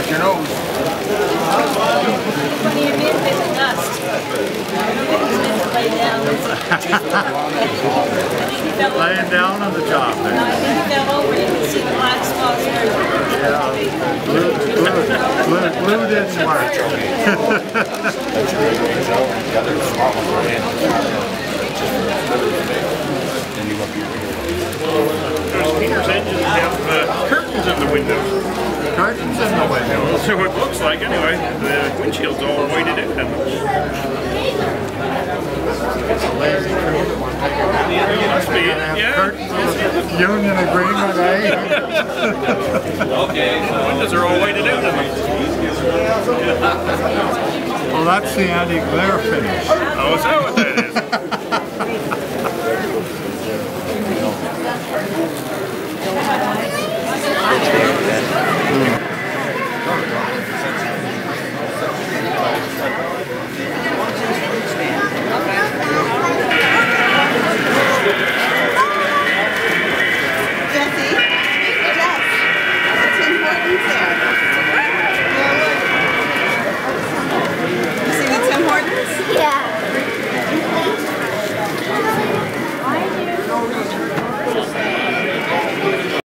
your nose. When you admit there's a dust. Laying down on the job there. I think he fell over. You can see the black spots there. Yeah, glue didn't work. Those Peter's engines have curtains in the windows. Curtains in the window. So it looks like, anyway. The windshield's all weighted in. Must be it, yeah. Curtains of the union agreement, eh? Okay. The windows are all weighted in. Well, that's the anti-glare finish. Oh, is that what that is?